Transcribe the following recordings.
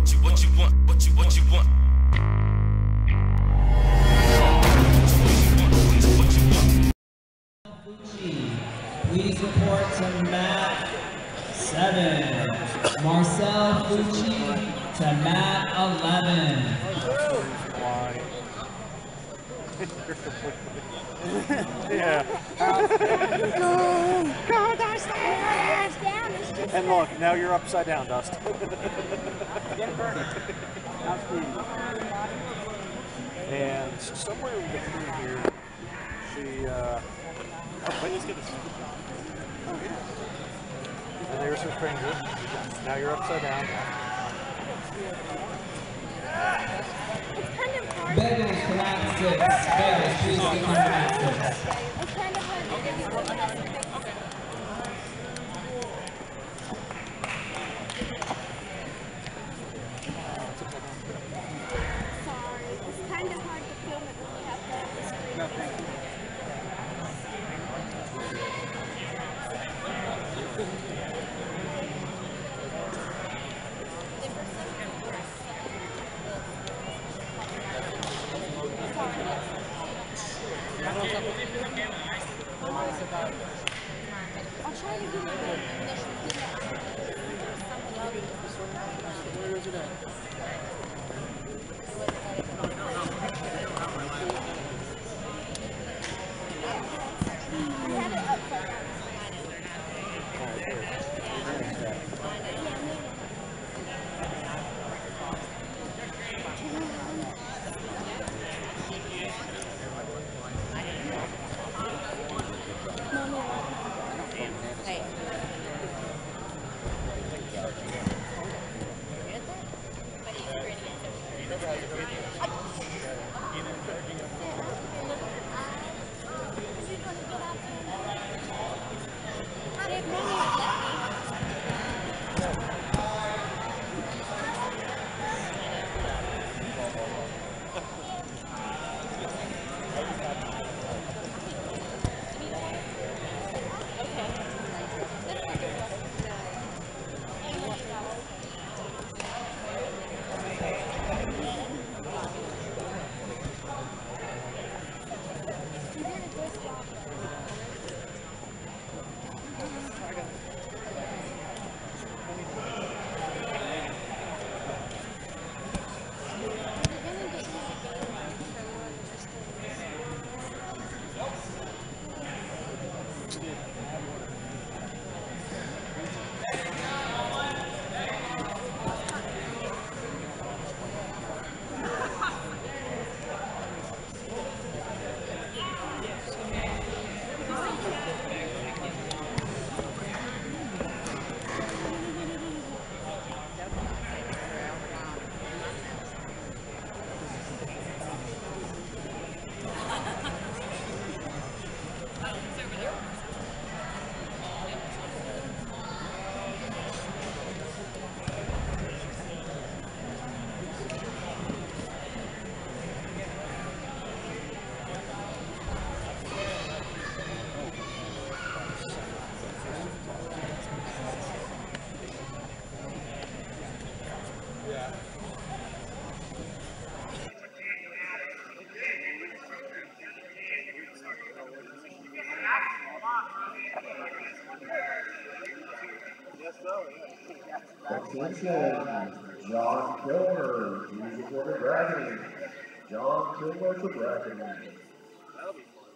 Please report to mat 7. Marcel Fucci to mat 11. Yeah. Go, Dustin! And look, now you're upside down, Dust. And somewhere in between here, she, oh, wait, let's get this. Oh, yeah. And there's her finger. Now you're upside down. It's kind of hard. Bagels for mat 6. Bagels, please get on mat 6. It's kind of hard to get you okay. Sorry, it's kind of hard to film it when you have to have the screen. No, thank you. I'll try to give you the initial feedback. Where is it at? I had it upside down. Attention, John Kilmer, please report to bragging. John Kilmer to bragging. That'll be fun.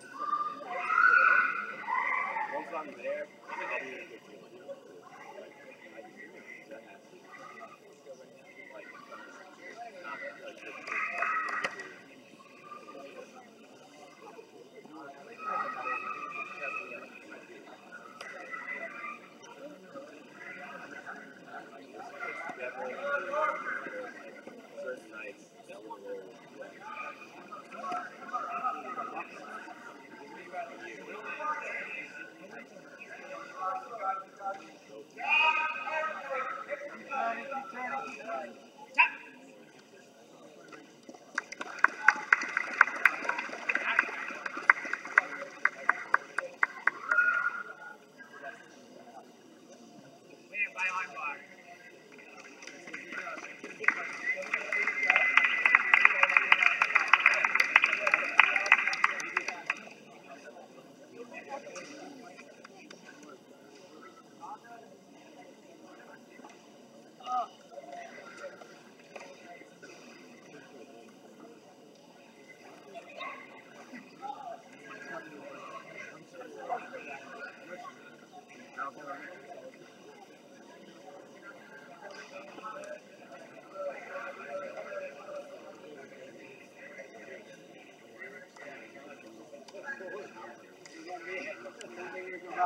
Once I'm there, I'll be in a good feeling. That has to certain nights that will roll.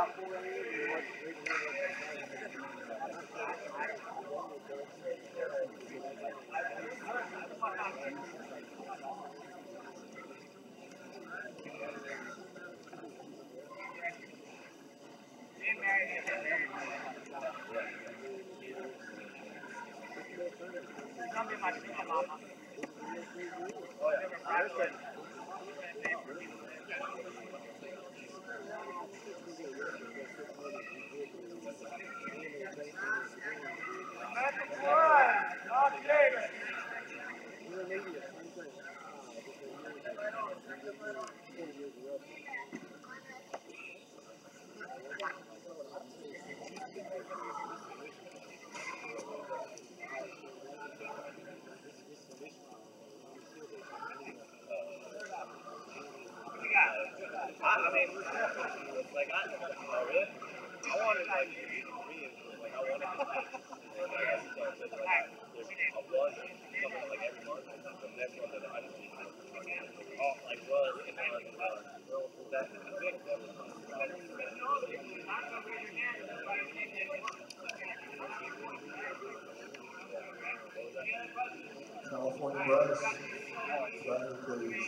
California Rush. Runner, please.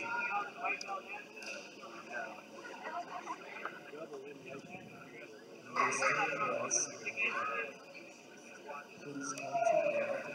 Yes. Please come to the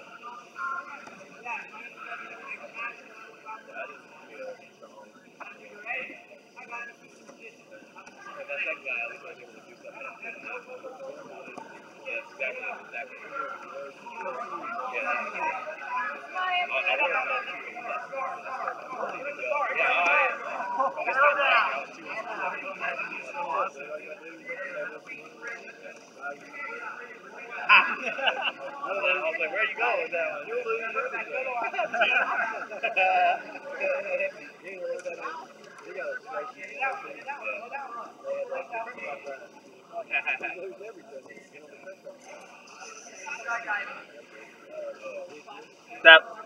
I was like, where you going with that one? Step.